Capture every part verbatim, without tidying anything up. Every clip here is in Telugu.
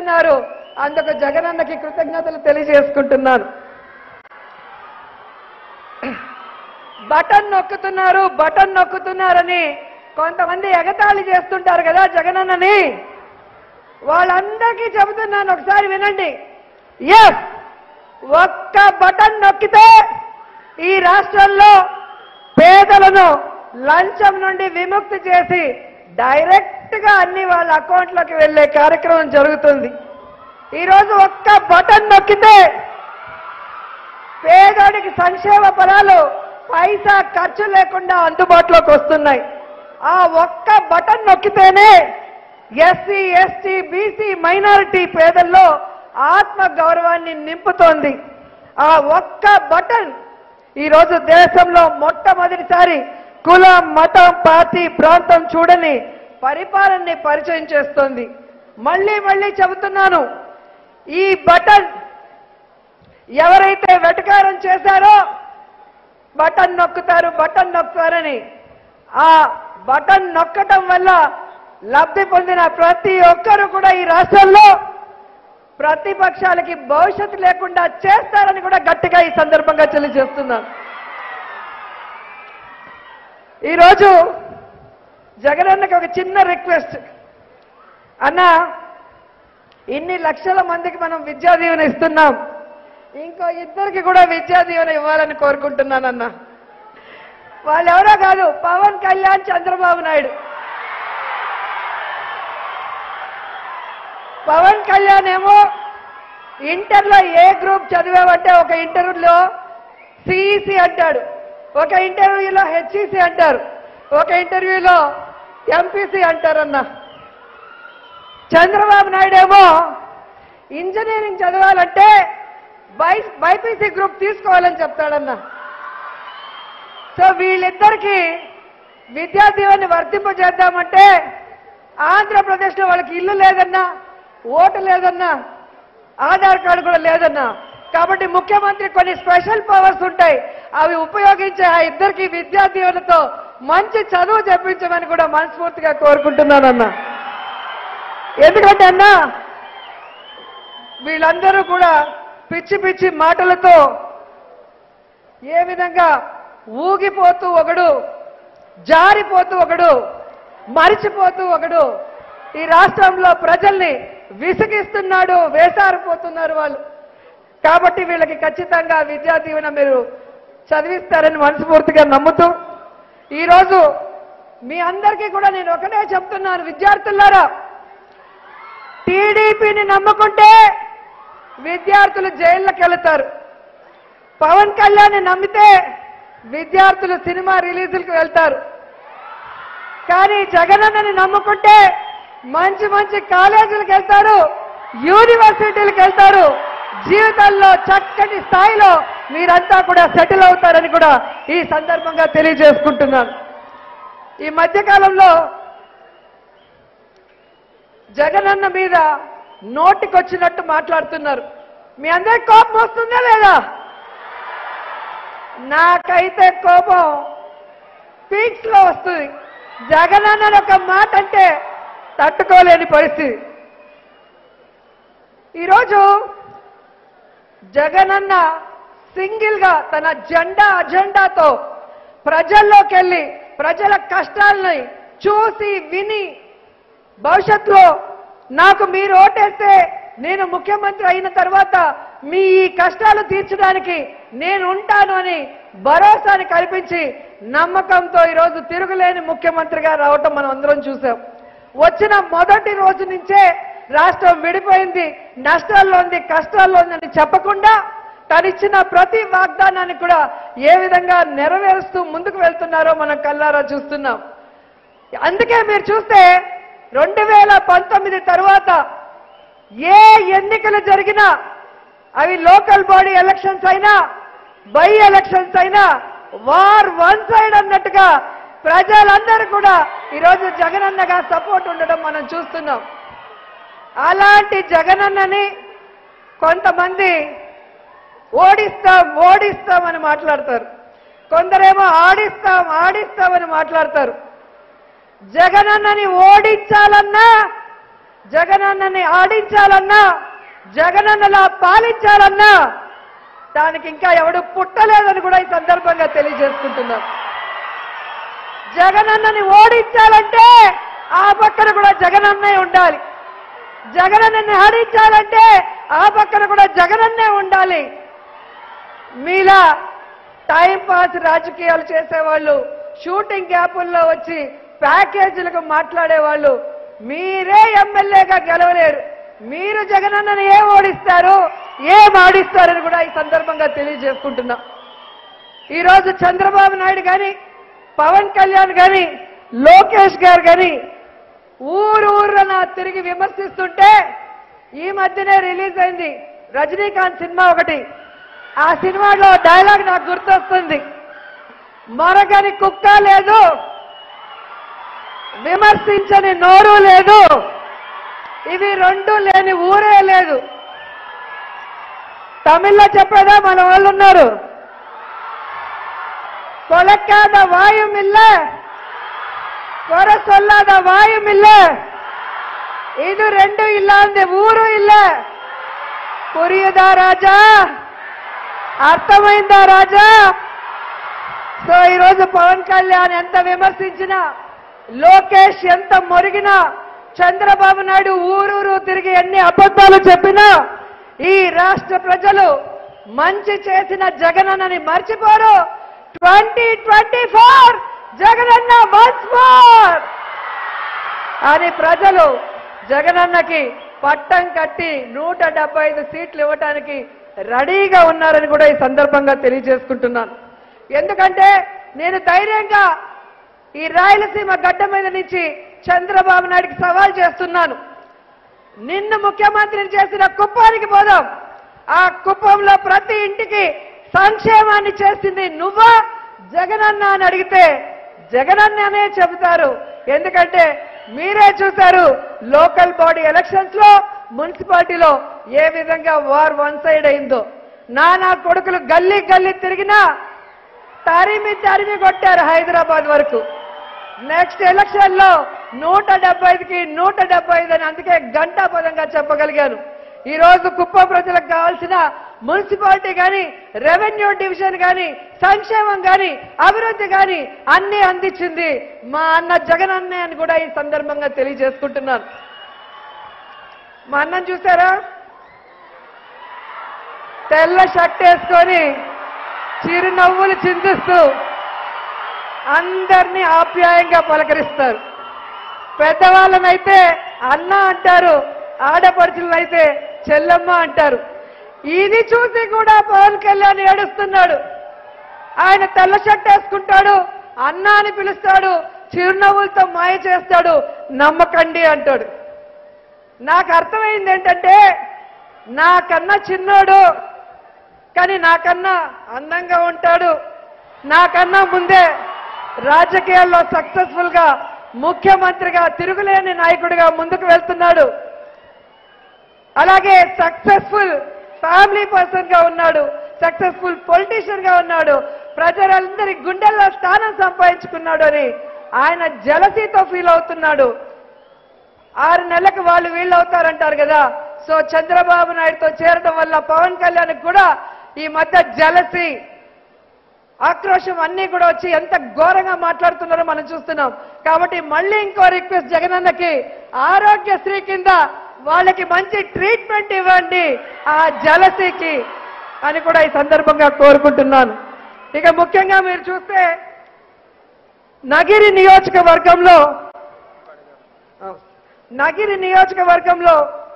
నొక్కుతున్నారు. అందుకు జగనన్నకి కృతజ్ఞతలు తెలియజేసుకుంటున్నాను. బటన్ నొక్కుతున్నారు బటన్ నొక్కుతున్నారని కొంతమంది ఎగతాళి చేస్తుంటారు కదా జగనన్నని. వాళ్ళందరికీ చెబుతున్నాను, ఒకసారి వినండి. ఎస్, ఒక్క బటన్ నొక్కితే ఈ రాష్ట్రంలో పేదలను లంచం నుండి విముక్తి చేసి డైరెక్ట్ గా అన్ని వాళ్ళ అకౌంట్లోకి వెళ్లే కార్యక్రమం జరుగుతుంది. ఈరోజు ఒక్క బటన్ నొక్కితే పేదోడికి సంక్షేమ ఫలాలు పైసా ఖర్చు లేకుండా అందుబాటులోకి వస్తున్నాయి. ఆ ఒక్క బటన్ నొక్కితేనే ఎస్సీ ఎస్టీ బీసీ మైనారిటీ పేదల్లో ఆత్మ గౌరవాన్ని నింపుతోంది. ఆ ఒక్క బటన్ ఈరోజు దేశంలో మొట్టమొదటిసారి కులం మతం పార్టీ ప్రాంతం చూడని పరిపాలనని పరిచయం చేస్తోంది. మళ్ళీ మళ్ళీ చెబుతున్నాను, ఈ బటన్ ఎవరైతే వెటకారం చేశారో బటన్ నొక్కుతారు బటన్ నొక్కుతారని, ఆ బటన్ నొక్కటం వల్ల లబ్ధి పొందిన ప్రతి ఒక్కరూ కూడా ఈ రాష్ట్రంలో ప్రతిపక్షాలకి భవిష్యత్తు లేకుండా చేస్తారని కూడా గట్టిగా ఈ సందర్భంగా తెలియజేస్తున్నాను. ఈరోజు జగనన్నకి ఒక చిన్న రిక్వెస్ట్. అన్న, ఇన్ని లక్షల మందికి మనం విద్యా దీవెన ఇస్తున్నాం, ఇంకో ఇద్దరికి కూడా విద్యా దీవెన ఇవ్వాలని కోరుకుంటున్నానన్న. వాళ్ళు ఎవరో కాదు, పవన్ కళ్యాణ్, చంద్రబాబు నాయుడు. పవన్ కళ్యాణ్ ఏమో ఇంటర్లో ఏ గ్రూప్ చదివామంటే ఒక ఇంటర్వ్యూలో సిఈసి అంటాడు, ఒక ఇంటర్వ్యూలో హెచ్ఈసి అంటారు, ఒక ఇంటర్వ్యూలో ఎంపీసీ అంటారన్న. చంద్రబాబు నాయుడు ఏమో ఇంజనీరింగ్ చదవాలంటే బై బైపీసీ గ్రూప్ తీసుకోవాలని చెప్తాడన్న. సో వీళ్ళిద్దరికీ విద్యా దీవెని వర్తింపజేద్దామంటే ఆంధ్రప్రదేశ్లో వాళ్ళకి ఇల్లు లేదన్నా, ఓటు లేదన్నా, ఆధార్ కార్డు కూడా లేదన్నా. కాబట్టి ముఖ్యమంత్రి కొన్ని స్పెషల్ పవర్స్ ఉంటాయి, అవి ఉపయోగించి ఆ ఇద్దరికి విద్యా దీవెనతో మంచి చదువు చెప్పించమని కూడా మనస్ఫూర్తిగా కోరుకుంటున్నానన్నా. ఎందుకంటే అన్నా, వీళ్ళందరూ కూడా పిచ్చి పిచ్చి మాటలతో ఏ విధంగా ఊగిపోతూ ఒకడు, జారిపోతూ ఒకడు, మరిచిపోతూ ఒకడు ఈ రాష్ట్రంలో ప్రజల్ని విసిగిస్తున్నాడు, వేసారిపోతున్నారు వాళ్ళు. కాబట్టి వీళ్ళకి ఖచ్చితంగా విద్యా దీవెన మీరు చదివిస్తారని మనస్ఫూర్తిగా నమ్ముతూ ఈరోజు మీ అందరికీ కూడా నేను ఒకటే చెప్తున్నాను, విద్యార్థులారా, టీడీపీని నమ్ముకుంటే విద్యార్థులు జైల్లోకి వెళతారు. పవన్ కళ్యాణ్ని నమ్మితే విద్యార్థులు సినిమా రిలీజులకు వెళ్తారు. కానీ జగనన్నని నమ్ముకుంటే మంచి మంచి కాలేజీలకు వెళ్తారు, యూనివర్సిటీలకు వెళ్తారు, జీవితాల్లో చక్కటి స్థాయిలో మీరంతా కూడా సెటిల్ అవుతారని కూడా ఈ సందర్భంగా తెలియజేసుకుంటున్నాను. ఈ మధ్యకాలంలో జగనన్న మీద నోటికొచ్చినట్టు మాట్లాడుతున్నారు. మీ అందరికి కోపం వస్తుందా లేదా? నాకైతే కోపం పీక్స్ లో వస్తుంది. జగనన్న ఒక మాట అంటే తట్టుకోలేని పరిస్థితి. ఈరోజు జగనన్న సింగిల్ గా తన జెండా అజెండాతో ప్రజల్లోకి వెళ్ళి ప్రజల కష్టాలని చూసి విని భవిష్యత్తులో నాకు మీరు ఓటేస్తే నేను ముఖ్యమంత్రి అయిన తర్వాత మీ ఈ కష్టాలు తీర్చడానికి నేను ఉంటాను అని భరోసాని కల్పించి నమ్మకంతో ఈరోజు తిరుగులేని ముఖ్యమంత్రిగా రావటం మనం అందరం చూసాం. వచ్చిన మొదటి రోజు నుంచే రాష్ట్రం విడిపోయింది, నష్టాల్లో ఉంది, కష్టాల్లో ఉందని చెప్పకుండా తనిచ్చిన ప్రతి వాగ్దానాన్ని కూడా ఏ విధంగా నెరవేరుస్తూ ముందుకు వెళ్తున్నారో మనం కళ్ళారా చూస్తున్నాం. అందుకే మీరు చూస్తే రెండు వేల పంతొమ్మిది తర్వాత ఏ ఎన్నికలు జరిగినా అవి లోకల్ బాడీ ఎలక్షన్స్ అయినా బై ఎలక్షన్స్ అయినా వార్ వన్ సైడ్ అన్నట్టుగా ప్రజలందరూ కూడా ఈరోజు జగనన్నగా సపోర్ట్ ఉండడం మనం చూస్తున్నాం. అలాంటి జగనన్నని కొంతమంది ఓడిస్తాం ఓడిస్తామని మాట్లాడతారు, కొందరేమో ఆడిస్తాం ఆడిస్తామని మాట్లాడతారు. జగనన్నని ఓడించాలన్నా జగనన్నని ఆడించాలన్నా జగనన్నలా పాలించాలన్నా దానికి ఇంకా ఎవడు పుట్టలేదని కూడా ఈ సందర్భంగా తెలియజేసుకుంటున్నాం. జగనన్నని ఓడించాలంటే ఆ పక్కన కూడా జగనన్నే ఉండాలి. జగనన్నని ఆడించాలంటే ఆ పక్కన కూడా జగనన్నే ఉండాలి. మీలా టైం పాస్ రాజకీయాలు చేసేవాళ్ళు, షూటింగ్ గ్యాపుల్లో వచ్చి ప్యాకేజీలకు మాట్లాడేవాళ్ళు మీరే ఎమ్మెల్యేగా గెలవలేరు. మీరు జగనన్నని ఏం ఓడిస్తారు, ఏం ఆడిస్తారని కూడా ఈ సందర్భంగా తెలియజేసుకుంటున్నా. ఈరోజు చంద్రబాబు నాయుడు కానీ, పవన్ కళ్యాణ్ కానీ, లోకేష్ గారు కానీ ఊరు ఊర్రన తిరిగి విమర్శిస్తుంటే ఈ మధ్యనే రిలీజ్ అయింది రజనీకాంత్ సినిమా ఒకటి. ఆ సినిమాలో డైలాగ్ నాకు గుర్తొస్తుంది, మరగని కుక్క లేదు, విమర్శించని నోరు లేదు, ఇవి రెండు లేని ఊరే లేదు. తమిళ్లో చెప్పేదా మన వాళ్ళు ఉన్నారు, కొలక్కాద వాయుమిల్ల కొర సొల్లాద వాయుమిల్ల, ఇది రెండు ಇಲ್ಲ ಅಂದೆ ఊరు ಇಲ್ಲ. పురియుదా రాజా, అర్థమైందా రాజా? సో ఈరోజు పవన్ కళ్యాణ్ ఎంత విమర్శించినా, లోకేష్ ఎంత మొరిగినా, చంద్రబాబు నాయుడు ఊరూరు తిరిగి ఎన్ని అబద్ధాలు చెప్పినా ఈ రాష్ట్ర ప్రజలు మంచి చేసిన జగనన్నని మర్చిపోరు. Twenty twenty four Jagananna once more అని ప్రజలు జగనన్నకి పట్టం కట్టి నూట డెబ్బై ఐదు సీట్లు ఇవ్వటానికి రెడీగా ఉన్నారని కూడా ఈ సందర్భంగా తెలియజేసుకుంటున్నాను. ఎందుకంటే నేను ధైర్యంగా ఈ రాయలసీమ గడ్డ మీద నుంచి చంద్రబాబు నాయుడికి సవాల్ చేస్తున్నాను. నిన్ను ముఖ్యమంత్రిని చేసిన కుప్పానికి పోదాం. ఆ కుప్పంలో ప్రతి ఇంటికి సంక్షేమాన్ని చేసింది నువ్వా జగనన్న అని అడిగితే జగనన్న అనే చెబుతారు. ఎందుకంటే మీరే చూశారు లోకల్ బాడీ ఎలక్షన్స్ లో, మున్సిపాలిటీలో ఏ విధంగా వార్ వన్ సైడ్ అయిందో. నానా కొడుకులు గల్లీ గల్లీ తిరిగినా తరిమి తరిమి కొట్టారు హైదరాబాద్ వరకు. నెక్స్ట్ ఎలక్షన్ లో నూట డెబ్బై ఐదుకి నూట డెబ్బై ఐదు అని అందుకే గంటాపదంగా చెప్పగలిగాను. ఈ రోజు కుప్పం ప్రజలకు కావాల్సిన మున్సిపాలిటీ కానీ, రెవెన్యూ డివిజన్ కానీ, సంక్షేమం కానీ, అభివృద్ధి కానీ అన్ని అందించింది మా అన్న జగనన్నే అని కూడా ఈ సందర్భంగా తెలియజేసుకుంటున్నాను. మా అన్నం చూసారా, తెల్ల షర్ట్ వేసుకొని చిరునవ్వులు చిందిస్తూ అందరినీ ఆప్యాయంగా పలకరిస్తారు. పెద్దవాళ్ళనైతే అన్న అంటారు, ఆడపడుచులనైతే చెల్లమ్మ అంటారు. ఇది చూసి కూడా పవన్ కళ్యాణ్ ఏడుస్తున్నాడు. ఆయన తెల్ల షర్ట్ వేసుకుంటాడు, అన్న అని పిలుస్తాడు, చిరునవ్వులతో మాయ చేస్తాడు, నమ్మకండి అంటాడు. నాకు అర్థమైంది ఏంటంటే నాకన్నా చిన్నోడు కానీ నాకన్నా అందంగా ఉంటాడు, నాకన్నా ముందే రాజకీయాల్లో సక్సెస్ఫుల్ గా ముఖ్యమంత్రిగా తిరుగులేని నాయకుడిగా ముందుకు వెళ్తున్నాడు. అలాగే సక్సెస్ఫుల్ ఫ్యామిలీ పర్సన్ గా ఉన్నాడు, సక్సెస్ఫుల్ పొలిటీషియన్ గా ఉన్నాడు, ప్రజలందరి గుండెల్లో స్థానం సంపాదించుకున్నాడు అని ఆయన జలసీతో ఫీల్ అవుతున్నాడు. ఆరు నెలలకు వాళ్ళు వీళ్ళు అవుతారంటారు కదా. సో చంద్రబాబు నాయుడుతో చేరడం వల్ల పవన్ కళ్యాణ్ కూడా ఈ మధ్య జలసి, ఆక్రోశం అన్ని కూడా వచ్చి ఎంత ఘోరంగా మాట్లాడుతున్నారో మనం చూస్తున్నాం. కాబట్టి మళ్ళీ ఇంకో రిక్వెస్ట్ జగనన్నకి, ఆరోగ్యశ్రీ కింద వాళ్ళకి మంచి ట్రీట్మెంట్ ఇవ్వండి ఆ జలసికి అని కూడా ఈ సందర్భంగా కోరుకుంటున్నాను. ఇక ముఖ్యంగా మీరు చూస్తే నగిరి నియోజకవర్గంలో నగిరి నియోజకవర్గంలో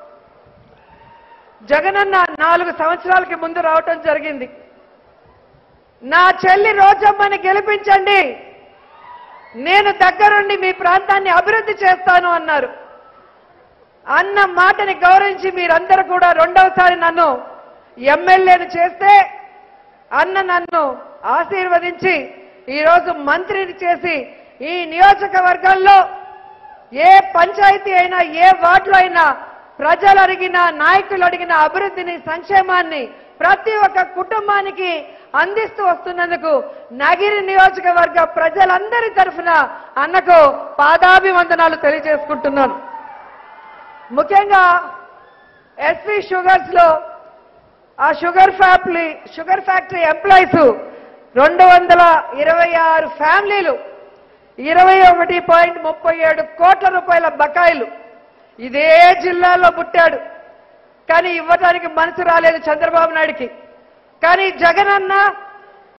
జగనన్న నాలుగు సంవత్సరాలకి ముందు రావటం జరిగింది. నా చెల్లి రోజమ్మని గెలిపించండి, నేను దగ్గరుండి మీ ప్రాంతాన్ని అభివృద్ధి చేస్తాను అన్నారు. అన్న మాటని గౌరవించి మీరందరూ కూడా రెండవసారి నన్ను ఎమ్మెల్యేను చేస్తే అన్న నన్ను ఆశీర్వదించి ఈరోజు మంత్రిని చేసి ఈ నియోజకవర్గంలో ఏ పంచాయతీ అయినా, ఏ వార్డులో అయినా ప్రజలు అడిగిన, నాయకులు అడిగిన అభివృద్ధిని, సంక్షేమాన్ని ప్రతి ఒక్క కుటుంబానికి అందిస్తూ వస్తున్నందుకు నగిరి నియోజకవర్గ ప్రజలందరి తరఫున అన్నకు పాదాభివందనాలు తెలియజేసుకుంటున్నాను. ముఖ్యంగా ఎస్వి షుగర్స్ లో ఆ sugar factory sugar factory employees రెండు వందల ఇరవై ఆరు ఫ్యామిలీలు ఇరవై ఒకటి పాయింట్ ముప్పై ఏడు కోట్ల రూపాయల బకాయిలు ఇదే జిల్లాలో పుట్టాడు. కానీ ఇవ్వడానికి మనసు రాలేదు చంద్రబాబు నాయుడికి. కానీ జగనన్న